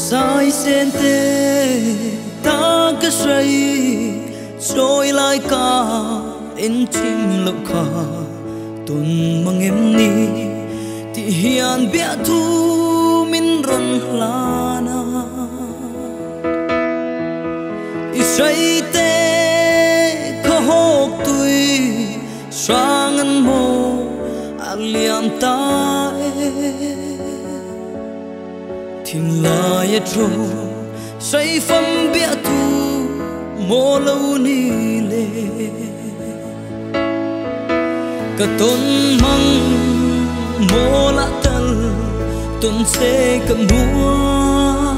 sai sen te ta cái say trôi lại cả đến chim lộc khả tuần mang em ni thì hiền biết thu min run lana say te khó hốc tuổi sang ngân mô ang liam ta thiên lai trô say phẩm biết thu mô lâu ni lệ cả tôn măng mô lạ tân tôn sẽ cầm mua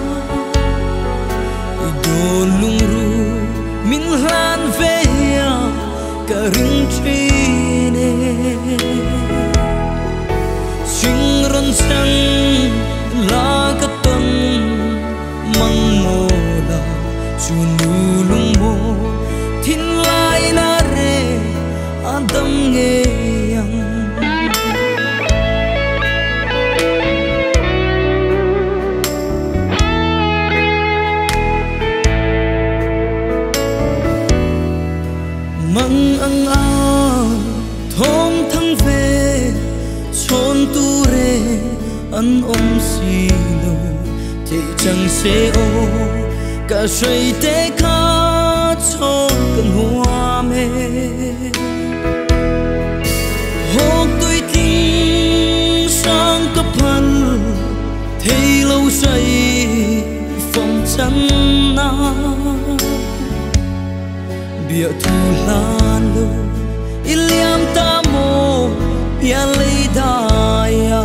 đồ lung ru min lan về cả rừng chi nè sinh run sang la cả tôn măng mô la chuồn lung mô thiên lai na re adam nghe măng ang ao thom thăng về chôn tu re an si lo thì chẳng sẽ ô cả say te khá cho cần hoa mê hốc tôi tin sang cấp hằn thấy lâu say phòng chân na bia thu lan lu iliam ta mo bia lấy đaya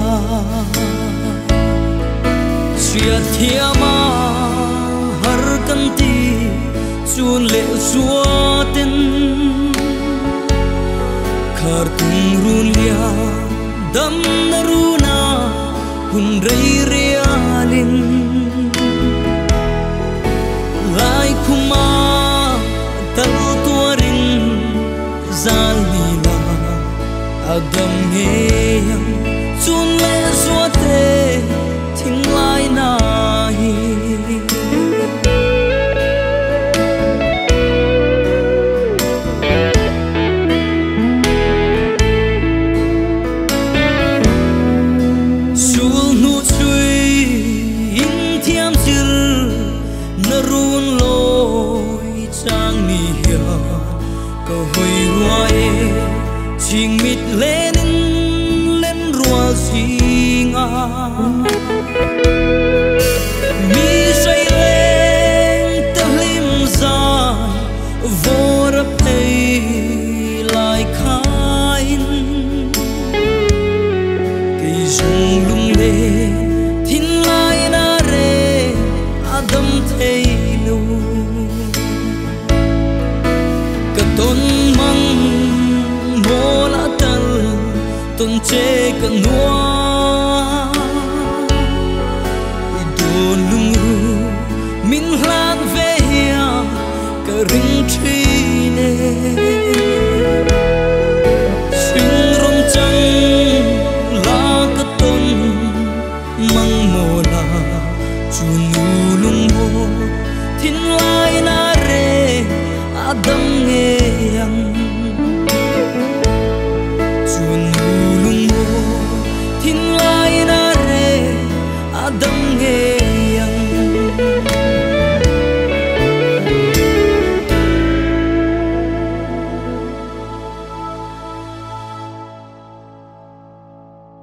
chia thiama har kan ti chun le suwa ten khar tung run lia dam na runa hun rei realin lai kuma tal tuarin zalila agam ngeyang chun le suwa te thing lai nahi sul nu chui in thiam chir na run loi chang ni hia ko hoi ruae ching mit lên lên rua singa mi say lên ta lim dài vô ra pay lại khain cây rung lung lê thiên lai na re adam thấy lu cả tôn măng mô la tân tôn chế cả noa